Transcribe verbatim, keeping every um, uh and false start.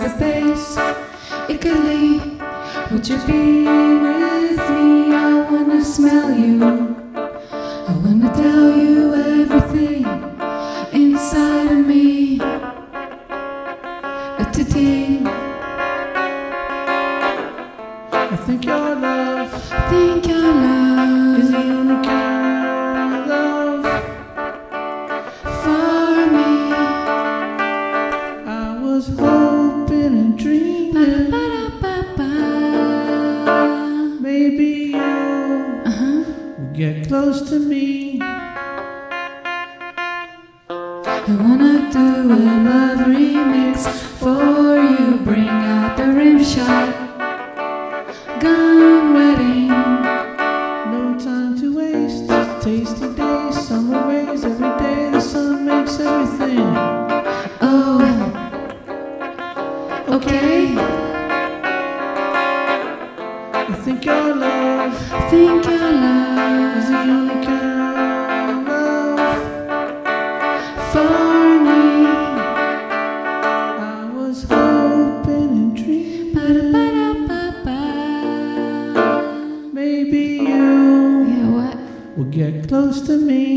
the bass. Italy, would you be with me? I wanna smell you. I wanna tell you everything inside of me. A titty. I think your love, I think your love is the only kind of love for me. I was hoping and dreaming. Ba-da-ba-da-ba-ba. Maybe you Uh-huh. would get close to me. I wanna do a love remix for you. Bring out the rim shot, gun wedding. No time to waste, tasty days, summer rays, every day the sun makes everything. Oh, okay. I think your love I think your is the love only kind of love for me. I was hoping and dreaming. Ba-da-ba-da-ba-ba. Maybe you Yeah, what? will get close to me.